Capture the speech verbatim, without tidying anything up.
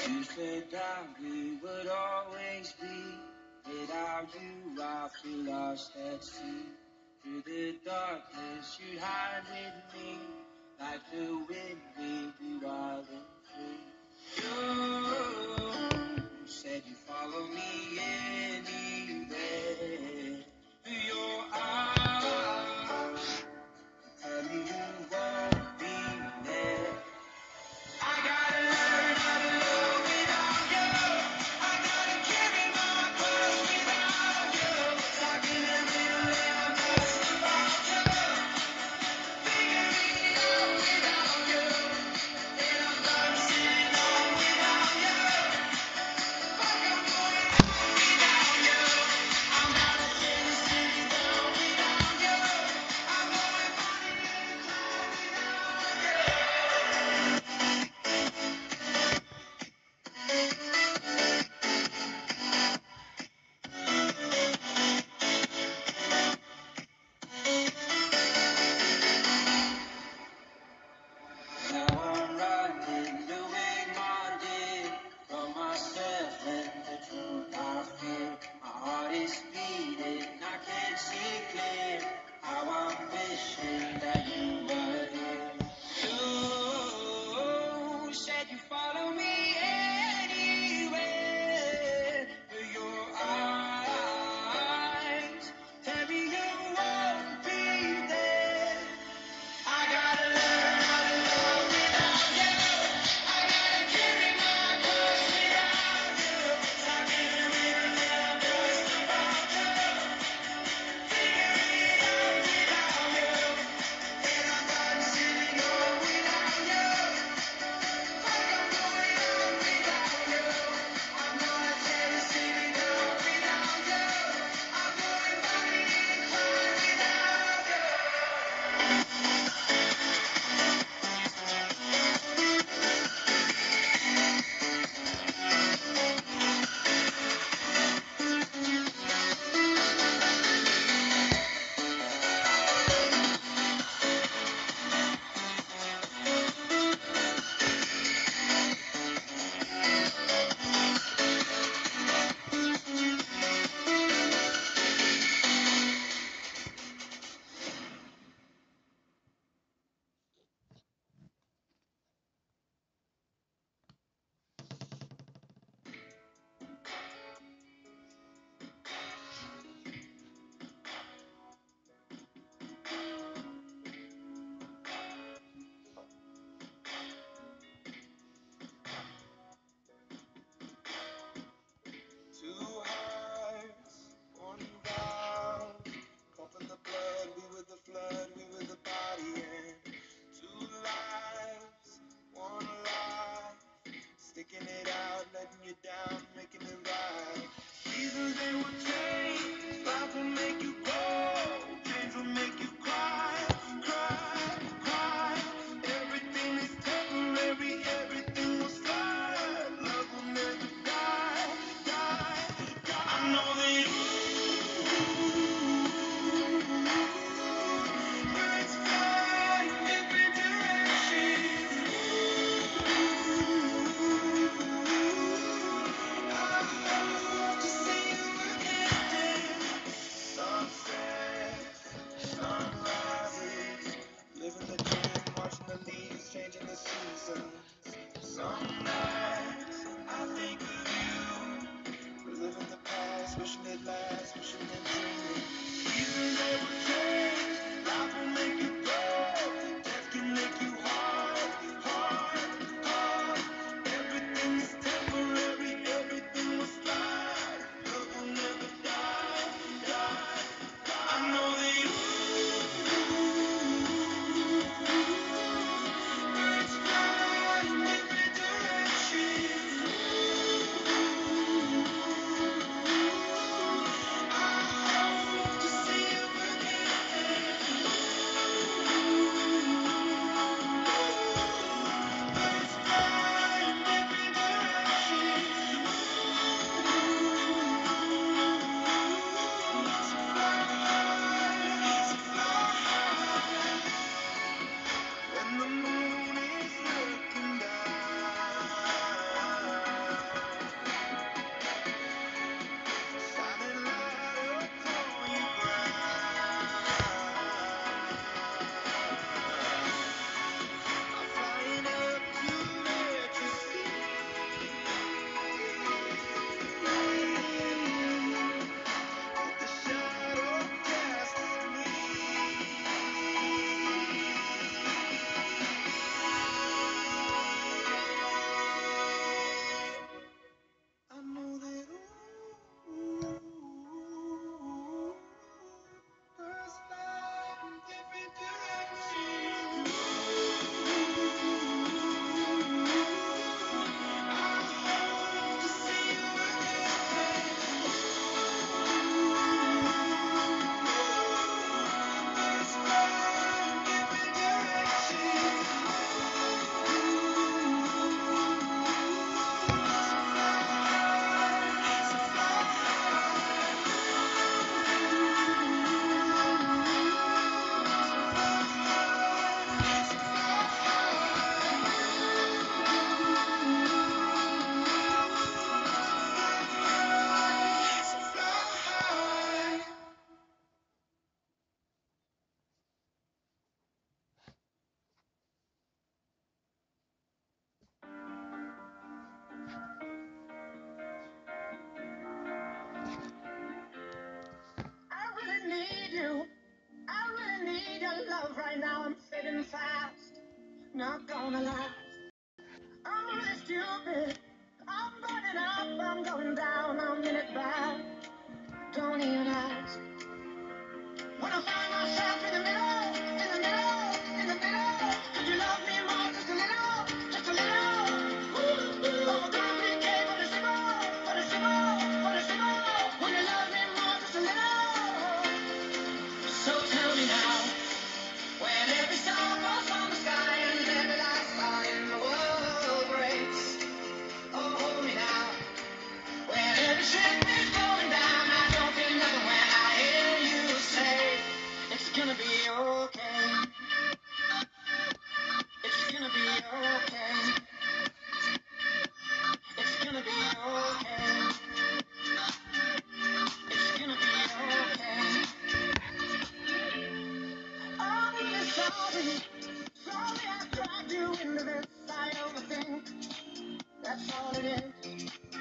You said that we would always be. Without you, I feel lost at sea. Through the darkness, you'd hide with me. Like the wind, we'd be wild and free. You said you'd follow me anywhere. Through your eyes, tell me you won't be there. I gotta learn how to love without you. I gotta carry my cross without you. Talking a little and I'm just about to figure it out without you. And I'm done sitting on without you. Fuck, I'm going on without you. I'm not a city city down without you. I'm going funny and clown without you. Now I'm running, doing my day from myself and the truth I feel. My heart is beating, I can't see clear. How I'm wishing that you were here. You said you follow me anywhere. Through your eyes, tell me you won't be there. I gotta learn how to love without you. I gotta carry my cross without you. Talking a little and I'm just about to figure it out without you. And I'm done sitting on without you. Fuck, I'm going on without you. I'm not ever sitting down without you. I'm going funny and crying without you. Two hearts, one vow. Pumping the blood, we were the flood, we were the body, and two lives, one life. Sticking it out, letting you down, making it right. Seasons they will change, life will make you grow, change will make you cry, cry, cry. Everything is temporary, everything will slide. Love will never die, die, die. I know that birds fly in different directions. I hope to see you again. Not gonna lie, I'm really stupid. I'm burning up, I'm going down, I'm in it bad. Don't even ask. When I find myself in the middle, in the middle, in the middle, could you love me more, just a little, just a little? Ooh, overcomplicate, but a simple, but a simple, but a simple. When you love me more, just a little. So tell me now, when every star falls from the sky and every last star in the world breaks. Oh, hold me now. When every ship is going down, I don't feel nothing when I hear you say it's gonna be okay. It's gonna be okay. It's gonna be okay. It's gonna be okay. I'm really sorry. Sorry I dragged you into this. I overthink. That's all it is.